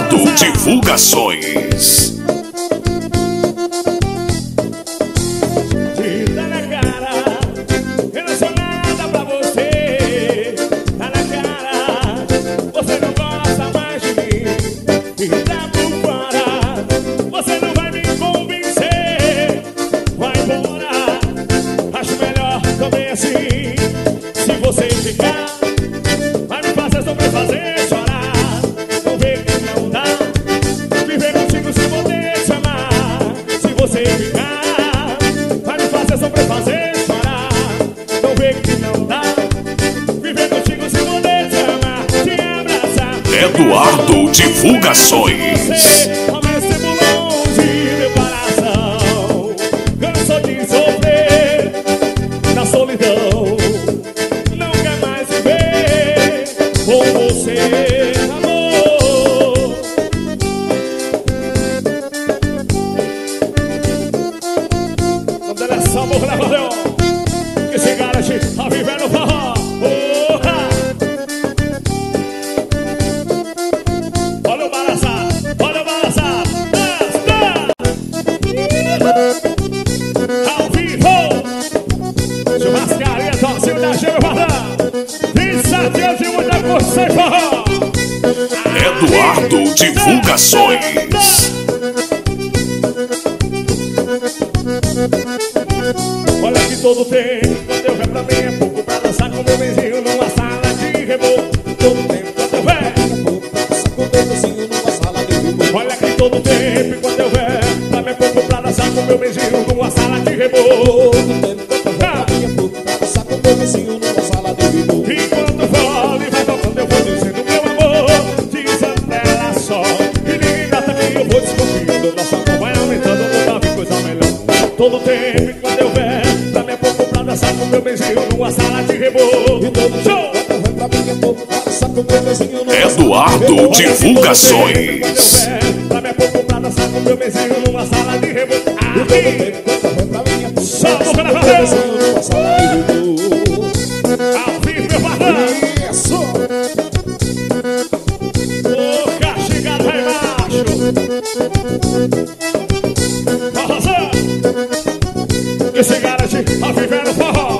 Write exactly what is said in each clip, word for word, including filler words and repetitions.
Eduardo Divulgações. Eduardo Divulgações. Eduardo Divulgações. Olha que todo tempo, quando eu ver pra mim é pouco pra dançar com meu vizinho numa sala de reboco. Todo tempo, quando eu ver é pouco pra dançar com meu vizinho numa sala de reboco. Olha que todo tempo, quando eu ver pra mim é pouco pra dançar com meu vizinho numa sala de reboco. Todo tempo, quando eu ver pra mim é pouco pra dançar com meu vizinho numa sala de reboco. E quando fala e vai tocando eu vou dizendo meu amor, dizendo ela só. E ninguém gata que eu vou desconfiando, nosso amor vai aumentando, não dá vir coisa melhor. Todo tempo, quando eu ver pra mim é pouco pra dançar com meu vizinho numa sala de reboco. E todo show! Pra mim é pouco pra dançar com meu vizinho numa Eduardo Divulgações. Pra mim é pouco pra dançar com meu vizinho numa sala de reboco. Aqui! Só vou pra valer! Ao vivo, meu padrão! Isso! Ô, castigado lá embaixo! Forrozão! Que se garante a viver no forró!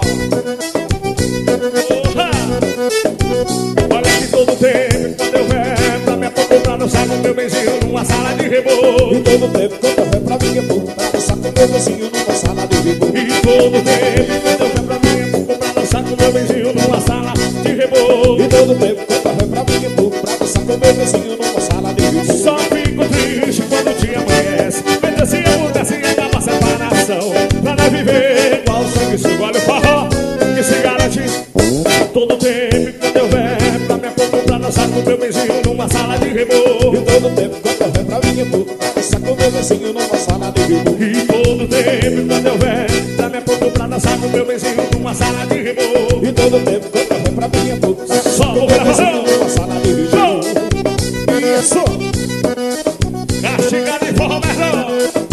Olha que todo tempo, quando eu ver pra mim é pouco pra dançar com meu vizinho numa sala de reboco. E todo tempo, quando eu ver pra mim é pouco pra dançar com meu vizinho numa sala de reboco. E todo tempo, quando eu ver pra mim é pouco pra dançar com meu vizinho numa sala de reboco. E todo tempo, quando eu ver pra mim é pouco pra dançar com meu vizinho numa sala de reboco. Só fico triste quando o dia amanhece, vendo se acontece e acaba a separação. Pra não viver igual sangue sugo, olha o forró que se garante. Todo tempo, quando eu ver pra mim é pouco pra dançar com meu vizinho numa sala de reboco. E todo tempo, quando eu ver pra mim é pouco pra dançar com meu vizinho numa sala de reboco. E todo tempo, quando eu ver pra mim é pouco pra dançar com meu vizinho numa sala de reboco. E todo tempo, quando eu ver pra mim é pouco só vou ver numa sala de reboco. Isso! Castigado de forró, Merlão!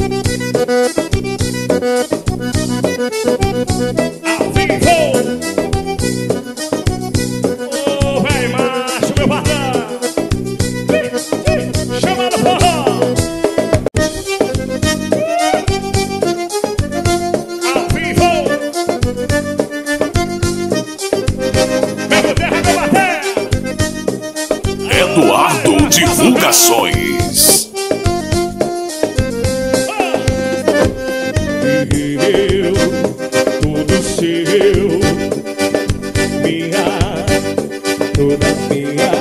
Ao vivo! Ô, véi macho, meu patrão! Chama no forró! Ao vivo! Meu terra, meu patrão! Eduardo Divulgações. Eu, tudo seu, minha, toda minha,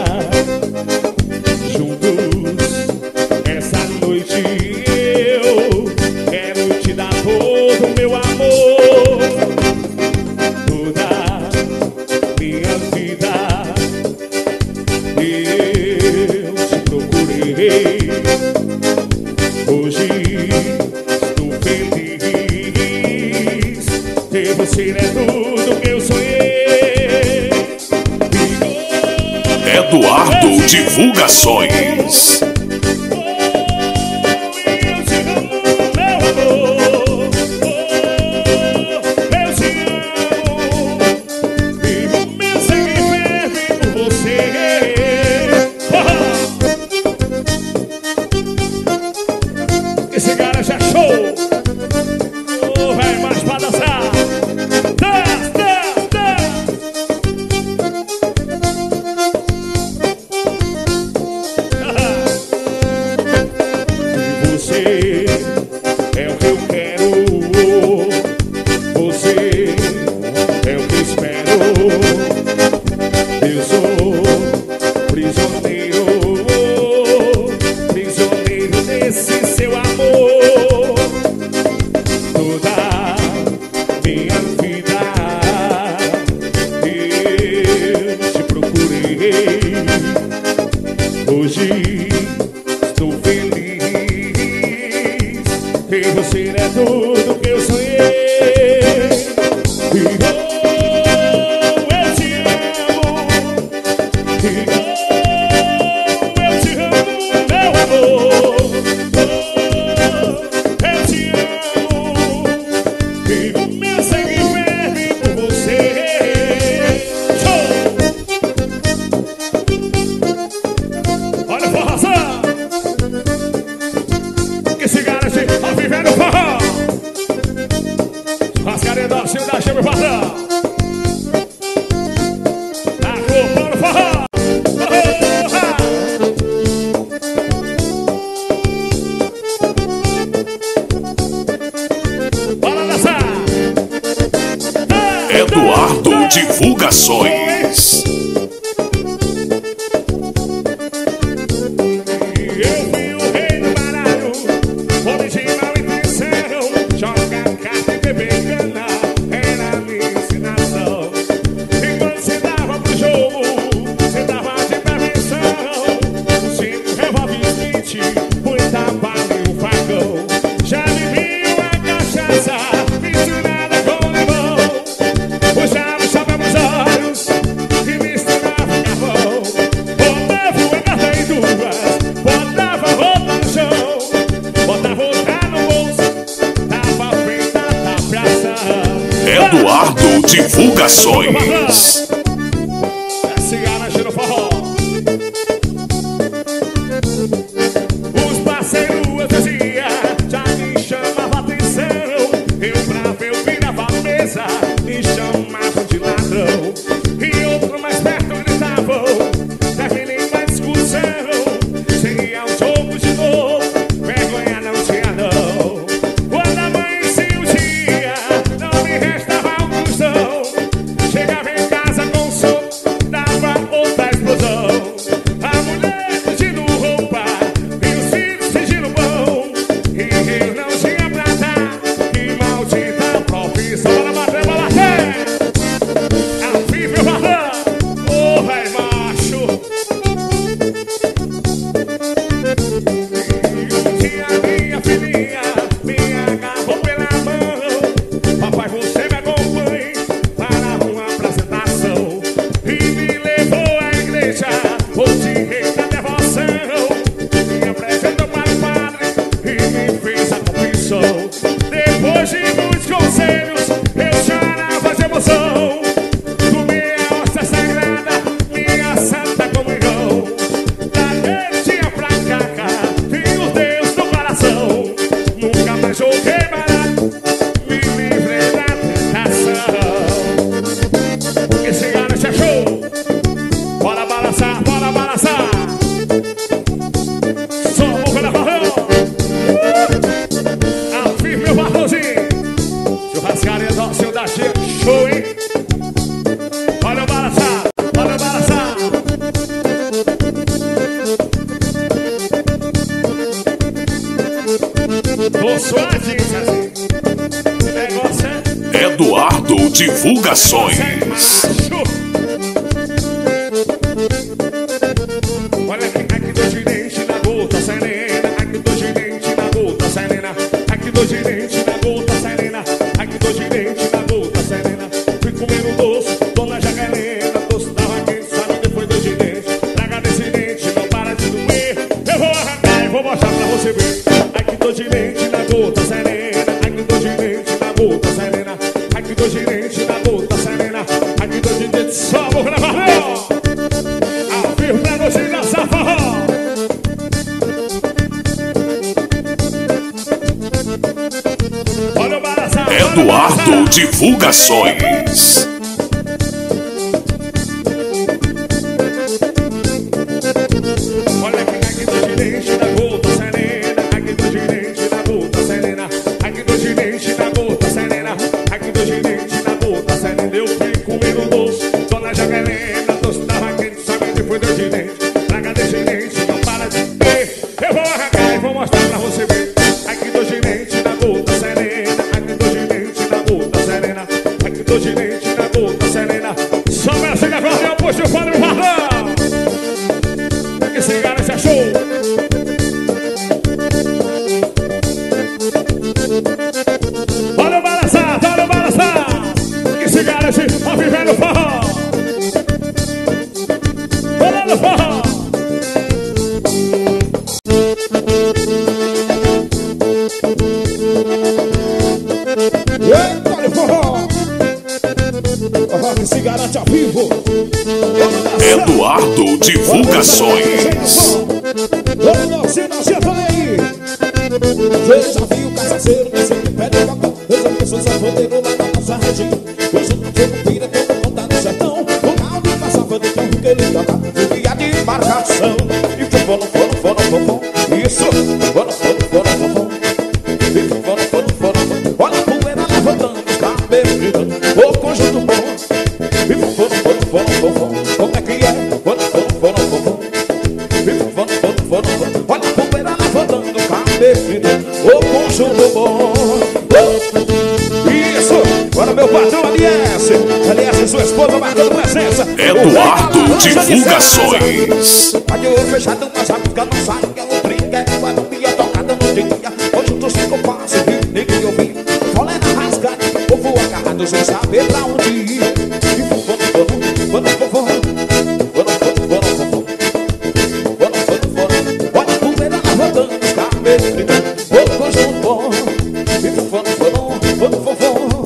juntos, essa noite eu quero te dar todo o meu amor, toda minha vida, eu te procurei, hoje estou feliz. Ter você é tudo que eu sonhei. Eduardo Divulgações. Eu te amo, meu amor. Eu te amo. Vivo meu sangue ferve por você. Esse cara já é show. Oh, vai mais pra dançar. Dança, dança, dança. E você é o que eu quero. Você é o que espero. Eu sou prisioneiro, prisioneiro desse seu amor. Toda minha vida eu te procurei. Hoje estou feliz, que você é tudo que eu sonhei. Eduardo Divulgações. Eu fui o rei do baralho, homem de mal intenção. Joga carta e beber cana, era a minha ensinação. E quando você dava pro jogo, você dava de prevenção. O cinco revólver Smith, muita bala e um facão. Já viviam a cachaça misturada com limão. Puxava o chapéu nos olhos e misturava carvão. Botava uma carta em duas, botava roupa no chão, botava outra no bolso, tava feita a tapeação. Eduardo Divulgações. Esse garagem no forró. Os parceiros diziam, já me chamava atenção. Eu bravo, eu virava a mesa, me chamavam de ladrão. E outro mais perto gritavam, terminei uma discussão. Seria um jogo de novo, vergonha não tinha não. Quando amanhecia o dia, não me restava um tostão. Chegava em casa com soco, dava outra explosão. A mulher pedindo roupa e os filhos pedindo pão. E eu não tinha pra dar, que maldita profissão. Bora bater, bora bater. A vive o barrão, ô vai macho. E um dia minha filhinha me agarrou pela mão. Papai, você me acompanhe para uma apresentação. E me levou à igreja, onde rei da devoção. Me apresentou para o padre e me fez a confissão. Depois de muitos conselhos, eu chorava de emoção. Comi a hóstia sagrada, minha santa comunhão. Daquele dia pra cá, tenho Deus no coração. Nunca mais joguei barato, me livrei da tentação. Esse garoto é show. Bora balançar, bora balançar. Só morro na barrão. A firme o barrãozinho. Churrascaria do seu da G, show, hein? Bora balançar, bora balançar. Tô suadinho, assim. O negócio é Eduardo Divulgações. macho. Olha aqui, aqui do girente na gota serena. Aqui do girente na gota serena. Aqui do girente na gota serena. Aqui do girente na gota serena. Fui comer um doce, dona Jaquelina. Doce tava quente, sabe depois do girente. Traga desse dente, não para de doer. Eu vou arrancar e vou mostrar pra você ver. Aqui do girente na gota serena. Aqui do girente na gota serena. Aqui do girente na gota serena. Aqui do girente só vou gravar. A firme pra você dançar forró. Eduardo Divulgações. Olha aqui, aqui do gerente da gota serena, aqui do gerente da gota serena, aqui do gerente da gota serena, aqui do gerente da gota serena. Eu fui comendo doce, dona Jaquelina, doce tava quente, sabe que foi do gerente. Traga de gerente, não para de ver. Eu vou arrancar e vou mostrar pra você ver. Aqui do gerente da gota serena, aqui do gerente da gota serena, aqui do gerente da gota serena. Só pra chegar agora, eu puxo o padre Varrão. Esse cara, esse é show. Olha o balançar, olha o balançar. Esse cara, esse ó vivendo o forró. Olha no forró. Eita, olha o forró. Forró que se garante ao vivo. Eduardo Divulgações. Vamos dançar, dançar, falei aí. Eu já vi o cachaceiro descer de pé de cocó. Eu já vi pessoas sanfoneiro lá na nossa região. Hoje não foi no vira, todo mundo tá no sertão. O mal de passava do tempo que ele toca. Vivia de embarcação. E foi fono, fono, fono, fono. Isso, fono, fono, fono, fono. E foi fono, fono, fono, fono. Olha a poeira levantando, tá bebendo. O conjunto bom. E foi fono, fono, fono, fono. Como é que é? Fono, fono, fono, fono. E foi fono, fono, fono, fono. Olha a poeira levantando, tá bebendo. O conjunto bom. Isso, agora meu patrão Aliesse. Aliesse, sua esposa marcando presença. Eduardo Divulgações. Pode eu fechado, mas a música não sai. É um brinquedo, mas não ia tocada no dia. Hoje tu cinco passos, ninguém ouviu. Folé na rasgada, o povo agarrado sem saber pra onde ir. E vovô, vovô, vovô, vovô. Olha a poeira levantando, os cabelos gritando. O conjunto bom. E vovô, vovô, vovô.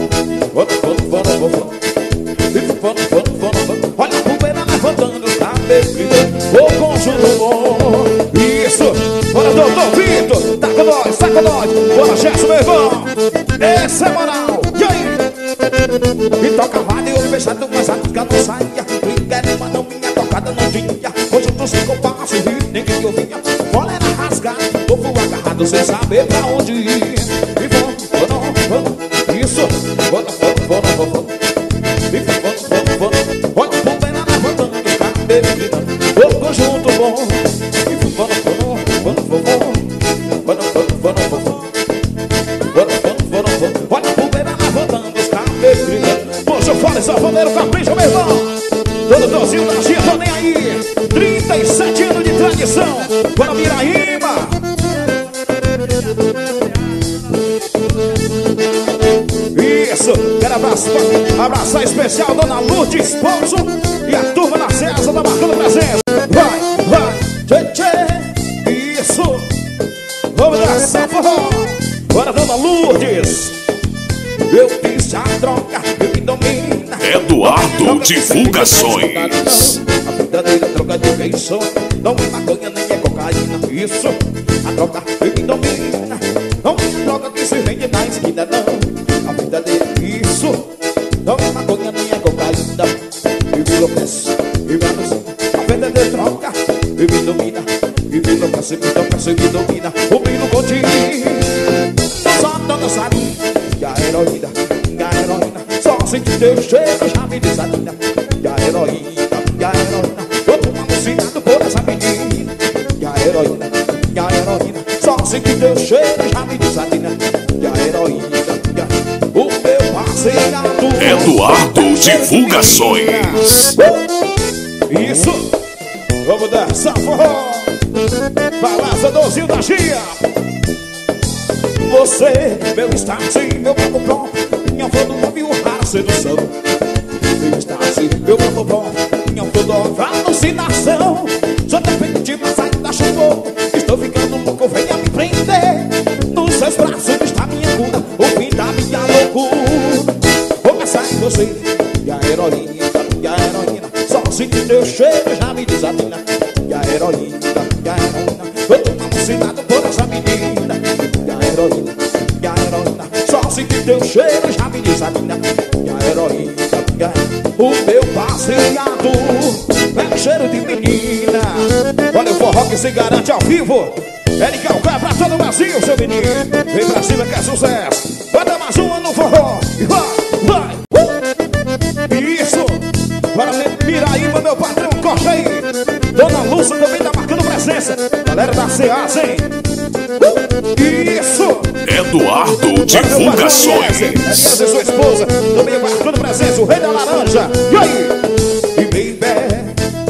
Olha a poeira levantando, os cabelos gritando. O conjunto bom. Isso, bora doutor Vitor, tá com nós, tá com nós. Bora Gerson, meu irmão. Essa é moral, e aí? E toca vale, eu fechado, mas a música não saia. Brinquedo, mas não minha tocada não tinha. Hoje eu tô sem compasso e ninguém ouvia. Bola era rasgada, povo agarrado sem saber pra onde ir. E vão, vão, vão, isso, vão, vão, vão, vão, vão. E vão, vão, vão, olha a poeira levantando, os cabelos gritando. O conjunto bom. E vão, vão, vão, vão, vão. Vão, vão, vão, vão, vão. Olha a poeira levantando, os cabelos gritando. Poxa, fora esse sanfoneiro, capricha, meu irmão. Todo dozinho da Gia, tô nem aí. trinta e sete anos de tradição. Bora Miraíma. Isso, quero abraçar, abraçar especial Dona Lourdes Esposo e a turma da César da marcando presença. Vai, vai, tchê, tchê. Isso, vamos dançar forró. Bora Dona Lourdes. Eu fiz a troca, eu me domina. Eduardo Divulgações. A verdadeira troca de feição. Não é maconha nem é cocaína. Isso, a troca eu me domina. Não é droga que se vende na esquina, não. A verdadeira, isso. Não é maconha nem é cocaína. Eu me enlouqueço, eu me alucino. A verdadeira troca eu me domina. Eu me enlouqueço, me enlouqueço, me domina. O menino continua. Só dona Sarinha, e a heroína, e a heroína. Só senti teu cheiro, já me desatina. E a heroína, e a heroína. Eu tô alucinado por essa menina. E a heroína, e a heroína. Só senti teu cheiro, já me desatina. E a heroína, e a... O meu parceiro Eduardo Divulgações. Isso, vamos dançar forró. Balança dozinho da Gia. Você, meu estácio, meu corpo próprio. Minha flor do nome, o raro sedução. Meu estácio, meu corpo próprio. Minha flor do alucinação. Só depende de uma saída chuva. Estou ficando louco, venha me prender. Nos seus braços está minha cura, o fim da minha loucura. Começar em você, e a heroína, e a heroína. Só sentir teu cheiro já me desatina. E a heroína, e a heroína. Eu tô alucinado por essa menina. E a heroína, e a heroína. Só senti teu cheiro, já me diz a minha, minha heroína, minha, o meu passeado é um cheiro de menina. Olha o forró que se garante ao vivo. Ele calcar pra todo o Brasil, seu menino. Vem pra cima que é sucesso. Vai dar mais uma no forró. E vai, vai. Uh! Isso. Bora ver Piraíba, meu patrão, coxa aí. Dona Lúcia também tá marcando presença. Galera da Ceasa, hein? Uh! Isso. Eduardo Divulgações. Elias e sua esposa também marcando presença. O rei da laranja. E aí? E baby,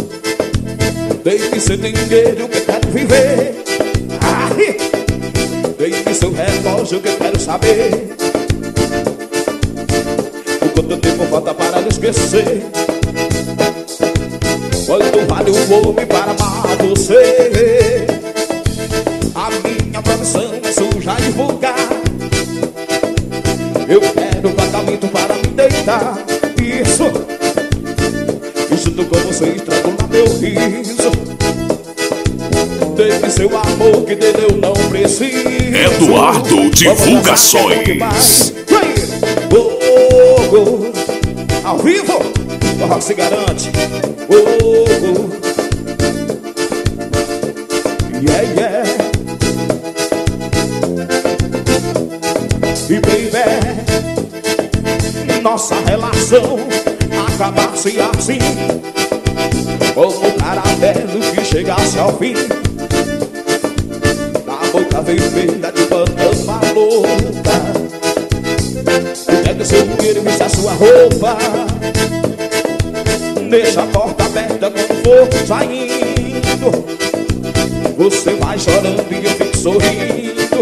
deixe seu dinheiro que eu quero viver. Deixe seu relógio que eu quero saber o quanto tempo falta para lhe esquecer. Quanto vale o homem para amar você? A minha profissão é suja e vulgar. Eu quero pagamento para me deitar. Isso, isso tu com você estrangula meu riso. Teve seu amor que dele eu não preciso. Eduardo Divulgações. Oh, oh, oh. Ao vivo, o rock se garante. Oh, oh. Yeah, yeah. E baby, nossa relação acabasse assim, como um caramelo que chegasse ao fim. Boca vermelha de banana louca. Pega seu dinheiro e veste a sua roupa. Deixa a porta aberta quando for saindo. Você vai chorando e eu fico sorrindo.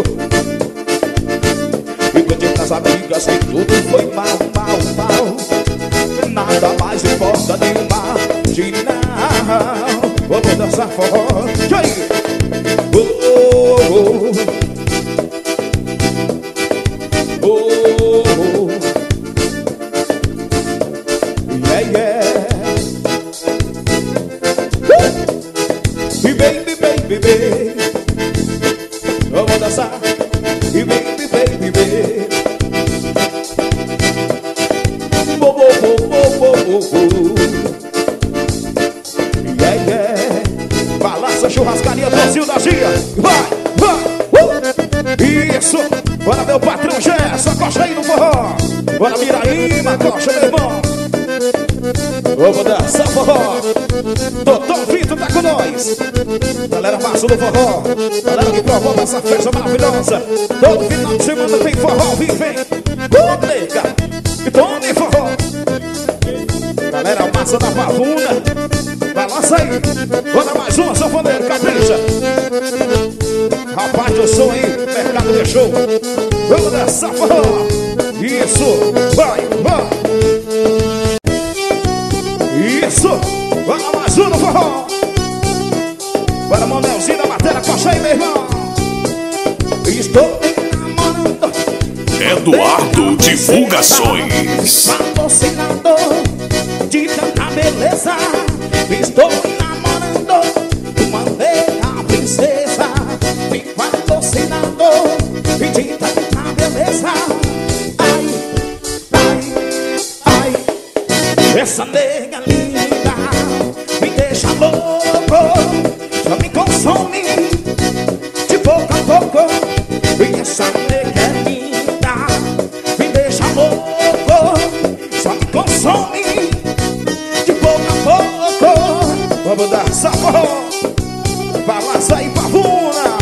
E conte pras amigas que tudo foi mal, mal, mal. Nada mais importa nem imaginar. Vamos dançar forró. Oh, oh, oh, oh, yeah, yeah. E baby, baby, baby, vamos dançar. E baby, baby, baby, bo, bo, bo, bo, bo, bo. Yeah, yeah. Balança, churrascaria, docinho da Gia. Vai, vai, uh! Isso. Bora meu patrão Gerson, coxa aí no forró. Bora Miraíma, coxa meu irmão. Vamos dançar forró. Doutor Vitor tá com nós. Galera massa do forró. Galera que promove essa festa maravilhosa. Todo final de semana tem forró, vem, vem. Vamos, nega. E tome forró. Galera massa da Pavuna. Balança aí. Bora mais uma, sanfoneiro, capricha. Rapaz do som aí, mercado de show. Vamos dançar forró. Isso, vai, vai. Isso, vamos mais um no forró. Bora Manelzinho da matéria, coxa aí, meu irmão. Estou namorando Eduardo Divulgações. Patrocinador de tanta beleza. Estou namorando uma nega princesa. Me patrocinador de tanta beleza. Ai, ai, ai. Essa nega linda me deixa louco, já me consome de pouco a pouco. E essa nega é linda me deixa louco, só me consome de pouco a pouco. Vamos dançar forró, balança aí, Pavuna.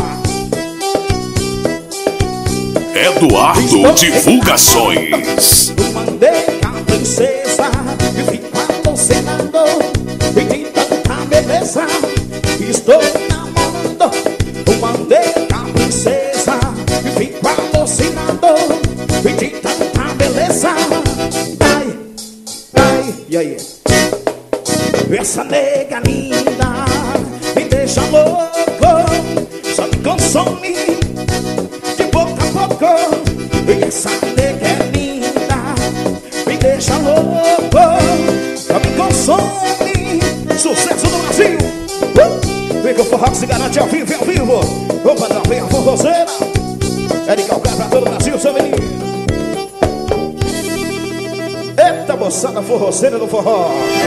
Eduardo Divulgações. Mandei a princesa e fico alucinado e de tanta beleza. Estou namorando. Mandei a princesa e fico alucinado e de tanta beleza. Ai, ai, e aí? Essa nega linda me deixa louco, só me consome de pouco a pouco. E essa nega é linda me deixa louco, só me consome. Sucesso do Brasil. uh! Vem que o forró que se garante ao vivo e ao vivo. Vamos mandar bem a forrozeira. É de calcar pra todo o Brasil, seu menino. moçada forroceira do forró.